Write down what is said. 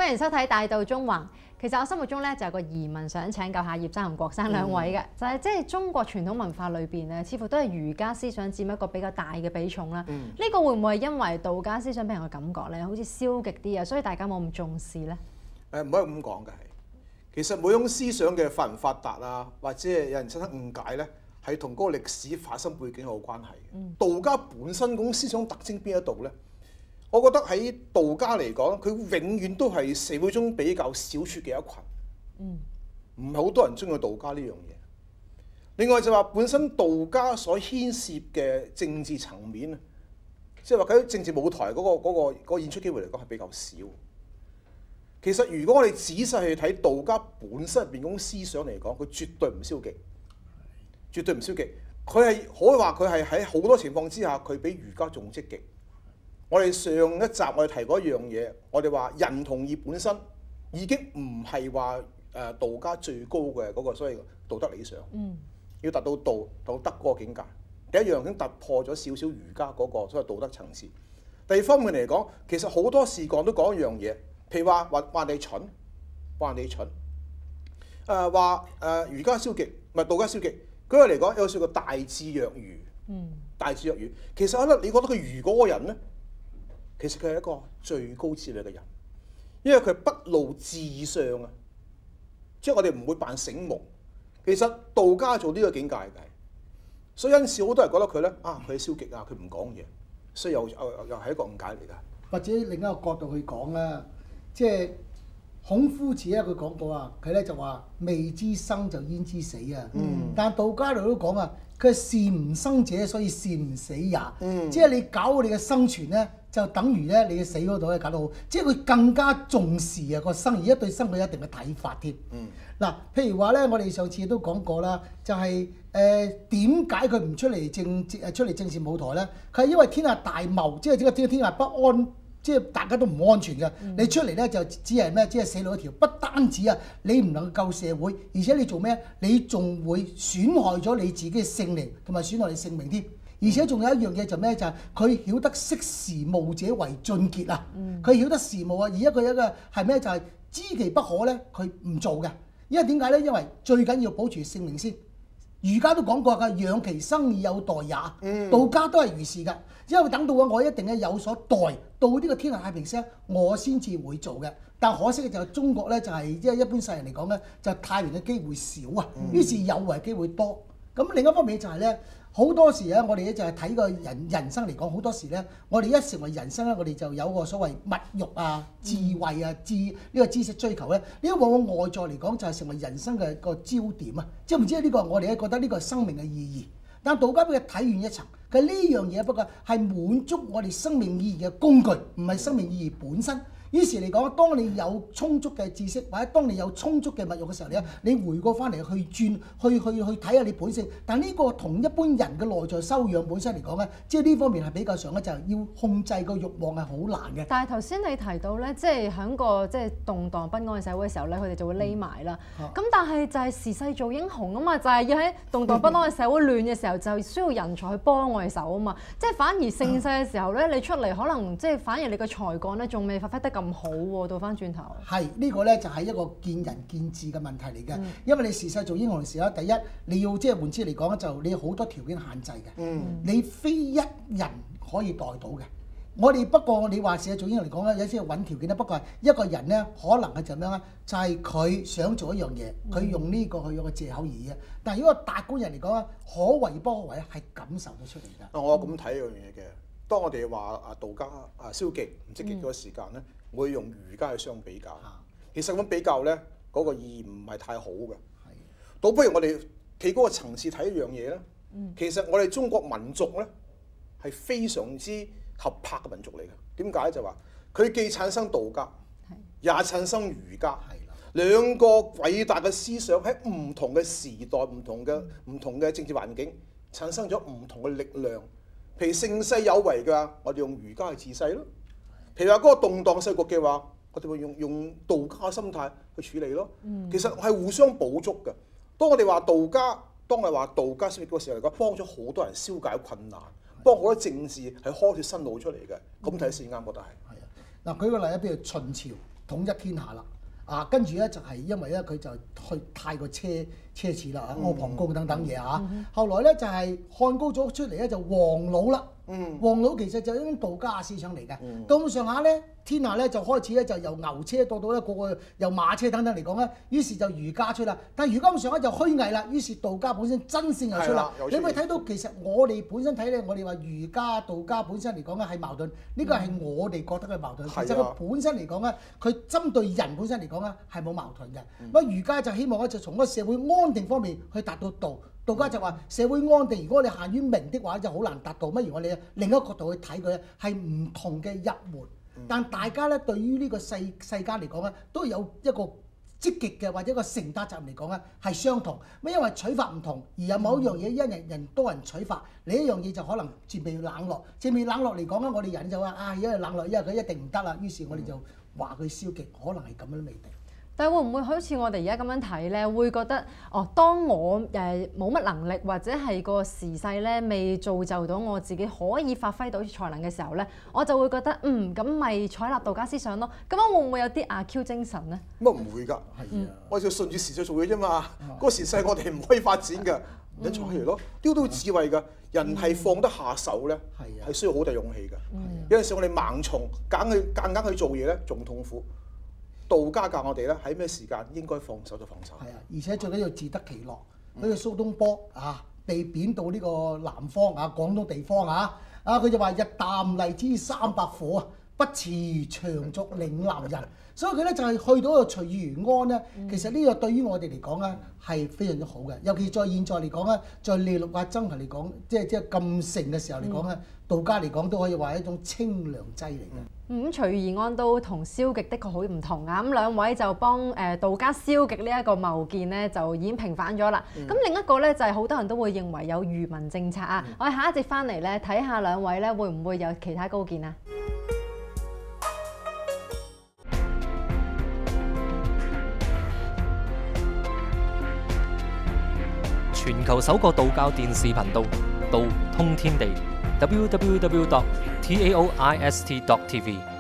歡迎收睇《大道中橫》。其實我心目中咧就有個疑問想請教下葉生同郭生兩位嘅，就係即係中國傳統文化裏邊咧，似乎都係儒家思想佔一個比較大嘅比重啦。呢個會唔會係因為道家思想俾人嘅感覺咧，好似消極啲啊，所以大家冇咁重視咧？ 唔可以咁講嘅係，其實每種思想嘅發唔發達啊，或者係有人產生誤解咧，係同嗰個歷史發生背景有關係嘅。道家本身嗰種思想特徵邊一度咧？我覺得喺道家嚟講，佢永遠都係社會中比較少數嘅一群，唔係好多人中意道家呢樣嘢。另外就話本身道家所牽涉嘅政治層面啊，即係話喺政治舞台嗰個演出機會嚟講係比較少。其實如果我哋仔細去睇道家本身入邊嗰種思想嚟講，佢絕對唔消極，絕對唔消極。佢係可以話佢係喺好多情況之下，佢比儒家仲積極。我哋上一集我哋提過一樣嘢，我哋話仁同義本身已經唔係話道家最高嘅嗰個所謂道德理想，要達到道德嗰個境界。第一樣已經突破咗少少儒家嗰個所謂道德層次。第二方面嚟講，其實好多事幹都講一樣嘢，譬如話你蠢，話你蠢，儒家消極，唔係道家消極。舉個嚟講，有説過大智若愚，大智若愚。其實咧，你覺得佢愚嗰個人咧？其實佢係一個最高智慧嘅人，因為佢不露智相啊，即係我哋唔會扮醒目。其實道家做呢個境界嘅，所以因此好多人覺得佢咧佢係消極啊，佢唔講嘢，所以又係一個誤解嚟㗎。 或者另一個角度去講啦，即係孔夫子咧，佢講過啊，佢咧就話未知生就焉知死啊。但道家度都講啊，佢係善唔生者，所以善唔死也。即係你搞你嘅生存咧，就等於咧你嘅死嗰度咧搞到好，即係佢更加重視啊個生，而家對生佢一定嘅睇法添。嗱，譬如話咧，我哋上次都講過啦，就係點解佢唔出嚟政治舞台咧？佢係因為天下大謀，即係呢個天下不安。即係大家都唔安全嘅，你出嚟咧就只係咩？只係死路一條。不單止啊，你唔能夠救社會，而且你做咩？你仲會損害咗你自己嘅性命，同埋損害你性命添。而且仲有一樣嘢就咩？就係佢曉得識時務者為俊傑啊！佢曉得時務啊，而一個係咩？就係知其不可咧，佢唔做嘅。因為點解咧？因為最緊要保住性命先。儒家都講過㗎，養其生以有待也。道家都係如是㗎，因為等到我一定係有所待，到呢個天下太平時，我先至會做嘅。但可惜嘅就係中國咧，就係即係一般世人嚟講咧，就太平嘅機會少啊，於是有為機會多。咁另一方面就係咧，好多時咧，我哋咧就係睇個人生嚟講，好多時咧，我哋一成為人生咧，我哋就有個所謂物欲啊、智慧啊、呢個知識追求咧，呢個往往外在嚟講就係成為人生嘅個焦點啊！即係唔知呢個我哋咧覺得呢個係生命嘅意義，但道家俾佢睇遠一層，佢呢樣嘢不過係滿足我哋生命意義嘅工具，唔係生命意義本身。於是嚟講，當你有充足嘅知識，或者當你有充足嘅物欲嘅時候咧，你回過翻嚟去睇下你本性。但呢個同一般人嘅內在修養本身嚟講咧，即係呢方面係比較上咧，就係要控制個慾望係好難嘅。 但係頭先你提到咧，即係喺個即係動盪不安嘅社會嘅時候咧，佢哋就會匿埋啦。咁但係就係時勢做英雄啊嘛，就係要喺動盪不安嘅社會亂嘅時候，就需要人才去幫我哋手啊嘛。即係反而盛世嘅時候咧，你出嚟可能即係反而你個才幹咧，仲未發揮得咁好喎，倒翻轉頭。係呢個咧就係一個見仁見智嘅問題嚟嘅，因為你時勢做英雄嘅時候，第一你要即係換之嚟講就你有好多條件限制嘅，你非一人可以代到嘅。我哋不過你話時勢做英雄嚟講咧，有啲揾條件咧，不過係一個人咧可能係就咁樣咧，就係佢想做一樣嘢，佢用呢個去用個藉口而已。但係如果達官人嚟講咧，可為不可為係感受到出嚟㗎。 我咁睇一樣嘢嘅，當我哋話道家消極唔積極嗰個時間咧，我會用儒家去相比較。其實咁比較咧，嗰個意義唔係太好嘅。倒不如我哋企嗰個層次睇一樣嘢咧。其實我哋中國民族咧係非常之合拍嘅民族嚟嘅。點解就話佢既產生道家，也產生儒家，兩個偉大嘅思想喺唔同嘅時代、唔同嘅政治環境產生咗唔同嘅力量。譬如盛世有為嘅，我哋用儒家去治世咯。譬如話嗰個動盪世局嘅話，我哋會用道家嘅心態去處理咯。其實係互相補足嘅。當我哋話道家消極嗰時候嚟講，幫咗好多人消解困難，幫好多政治係開脫新路出嚟嘅。咁睇先啱，覺得係。 嗱，舉個例啊，譬如秦朝， 統一天下啦。跟住咧就係因為咧佢就去太過奢侈啦，阿房宮等等嘢嚇。後來咧就係漢高祖出嚟咧就黃老啦。黃老其實就係一種道家思想嚟嘅。到咁上下咧，天下咧就開始咧就由牛車到咧個個由馬車等等嚟講咧，於是就儒家出啦。但係儒家咁上下就虛偽啦，於是道家本身真性又出啦。你會睇到其實我哋本身睇咧，我哋話儒家道家本身嚟講咧係矛盾，呢個係我哋覺得嘅矛盾。其實佢本身嚟講咧，佢針對人本身嚟講咧係冇矛盾嘅。咁儒家就希望咧就從嗰個社會安定方面去達到道。道家就話社會安定，如果你限於名的話就好難達到。不如我哋另一個角度去睇佢咧，係唔同嘅入門。但大家咧對於呢個世間嚟講咧，都有一個積極嘅或者一個承擔責任嚟講咧係相同。咁因為取法唔同，而有某一樣嘢因人多人取法，另一樣嘢就可能漸被冷落。漸被冷落嚟講咧，我哋人就話因為冷落，因為佢一定唔得啦。於是我哋就話佢消極，可能係咁樣都未定。 但係會唔會好似我哋而家咁樣睇咧？會覺得當我冇乜能力或者係個時勢咧未造就到我自己可以發揮到才能嘅時候咧，我就會覺得咁咪採納道家思想咯。咁樣會唔會有啲阿 Q 精神咧？ 咁唔會㗎，我就順住時勢做嘢啫嘛。嗰個時勢我哋唔可以發展㗎，唔使採嚟咯。丟到智慧㗎，人係放得下手咧，係需要好大勇氣㗎。有陣時我哋盲從，夾硬去做嘢咧，仲痛苦。道家教我哋咧喺咩時間應該放手就放手。係而且最緊要自得其樂。好似蘇東坡被貶到呢個南方廣東地方佢就話日啖荔枝300火不辭長逐嶺南人。所以佢咧就係去到個隨遇而安咧。其實呢個對於我哋嚟講咧係非常之好嘅。尤其在現在嚟講咧，在利祿增貧嚟講，即係咁盛嘅時候嚟講咧，道家嚟講都可以話係一種清涼劑嚟嘅。 隨遇而安都同消極的確好唔同啊！咁兩位就幫道家消極呢一個謬見咧，就已經平反咗啦。咁另一個咧就係好多人都會認為有愚民政策啊！我哋下一節翻嚟咧睇下兩位咧會唔會有其他高見啊？ 全球首個道教電視頻道，道通天地 www.taoist.tv